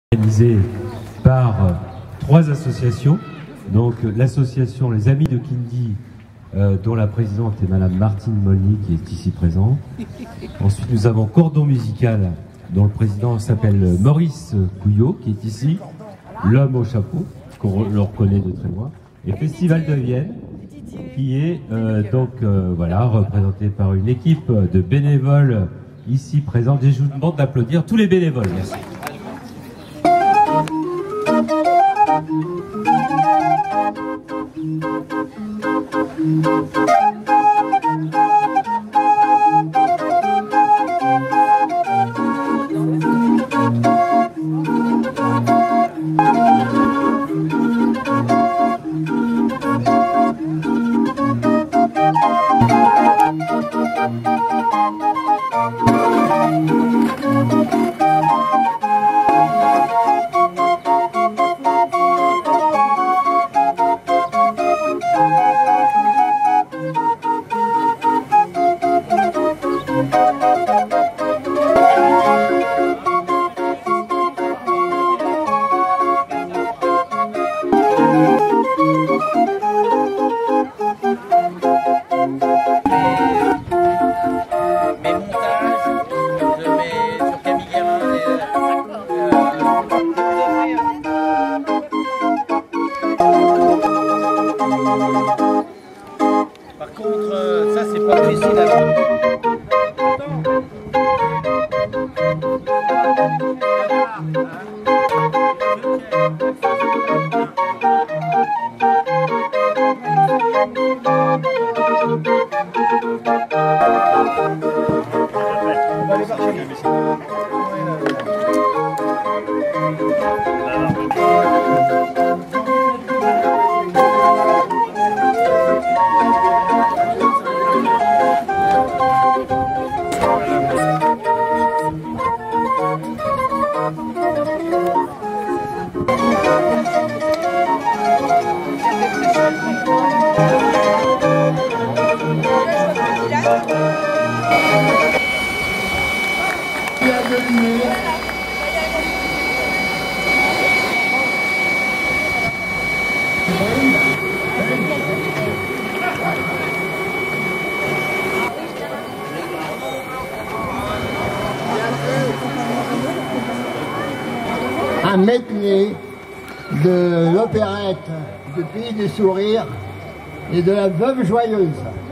Organisé par trois associations, donc l'association Les Amis de Kindy, dont la présidente est Madame Martine Molny, qui est ici présente. Ensuite, nous avons Cordon Musical, dont le président s'appelle Maurice Couillot, qui est ici, l'homme au chapeau, qu'on le reconnaît de très loin, et Festival de Vienne, qui est voilà, représenté par une équipe de bénévoles ici présents. Et je vous demande d'applaudir tous les bénévoles. Merci. Par contre, ça c'est pas difficile à faire. On va aller chercher. Un medley de l'opérette du Pays du Sourire et de la Veuve Joyeuse.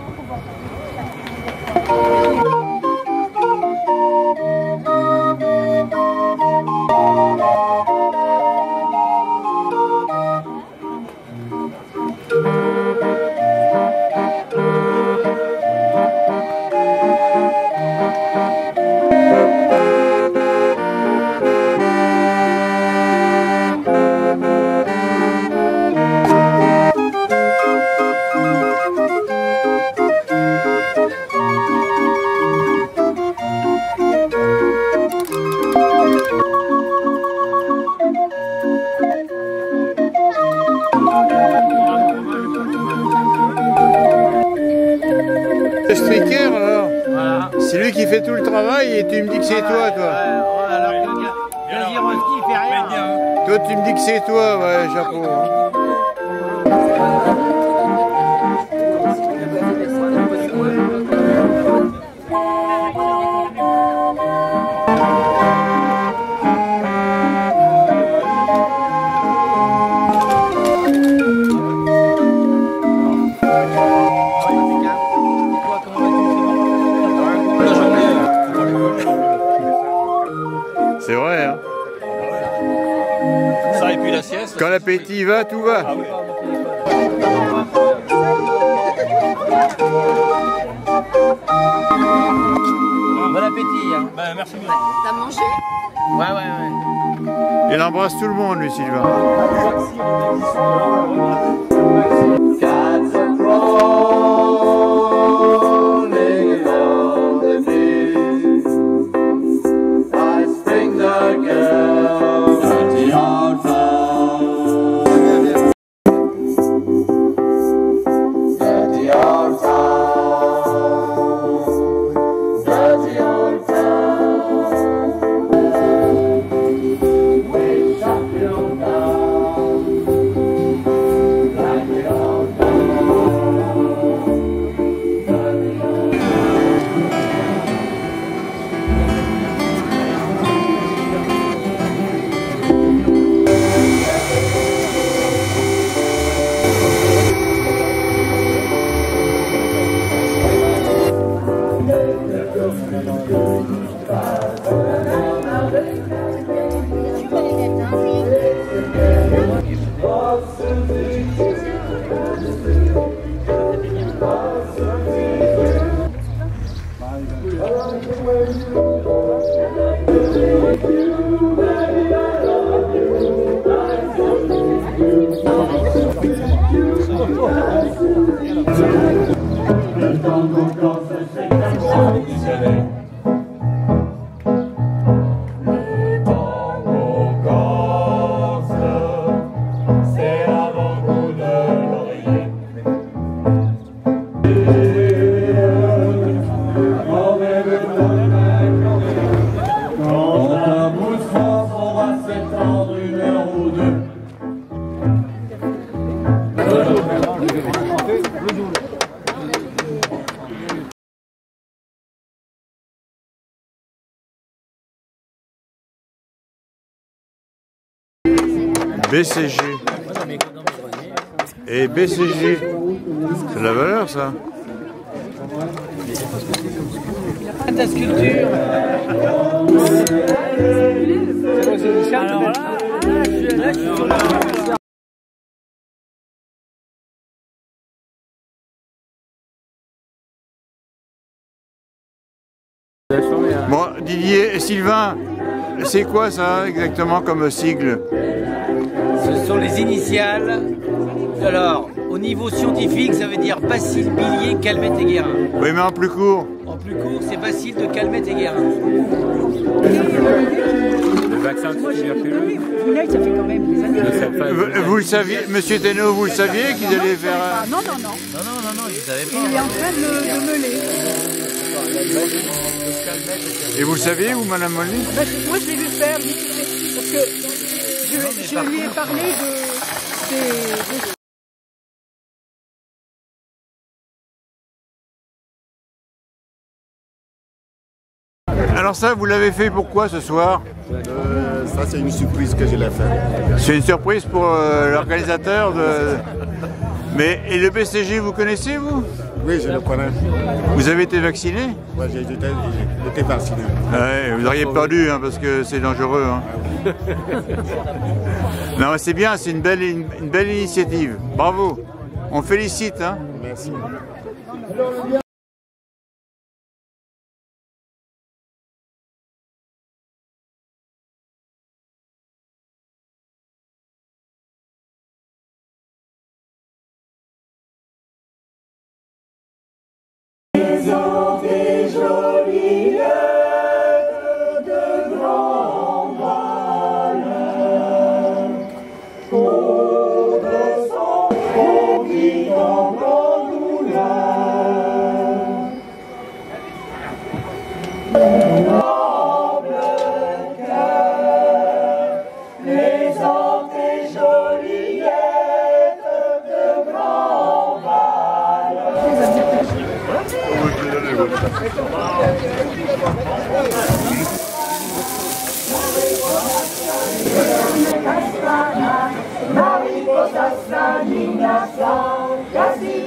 Le streaker alors, Voilà. c'est lui qui fait tout le travail et tu me dis que c'est toi, toi. Alors que Gazirovski il fait rien. Toi tu me dis que c'est toi, ouais, chapeau. C'est vrai, hein. Ça et puis la sieste. Quand l'appétit va, tout va. Ah oui. Bon appétit. Hein. Ben, merci beaucoup. T'as mangé? Ouais. Il embrasse tout le monde, lui, Sylvain. Dirty old town. BCG. Et BCG. C'est de la valeur, ça. Ta sculpture. Alors là, je suis sur la... Bon, Didier et Sylvain, c'est quoi ça exactement comme sigle? Ce sont les initiales. Alors, au niveau scientifique, ça veut dire Basile, Billier, Calmette et Guérin. Oui, mais en plus court. En plus court, c'est Basile de Calmette et Guérin. Le vaccin tuberculeux. Ça fait quand même des années. Vous le saviez, Monsieur Thénault, vous le saviez qu'ils allaient faire un... Non, Je savais pas. il est en train de meuler. Et vous le saviez, vous, Madame Molny? Moi, je l'ai vu faire, parce que je lui ai parlé de Alors ça, vous l'avez fait pourquoi ce soir? Ça, c'est une surprise que je l'ai fait. C'est une surprise pour l'organisateur de... Mais, et le BCG, vous connaissez, vous? Oui, je le connais. Vous avez été vacciné? Ouais, j'ai été vacciné. Ouais, vous auriez perdu, hein, parce que c'est dangereux. Hein. Non, mais c'est bien, c'est une belle initiative. Bravo. On félicite. Hein. Merci.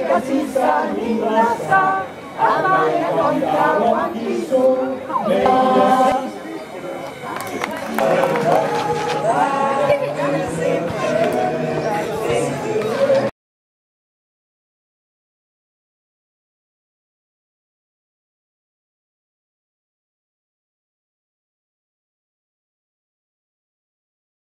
Mariposa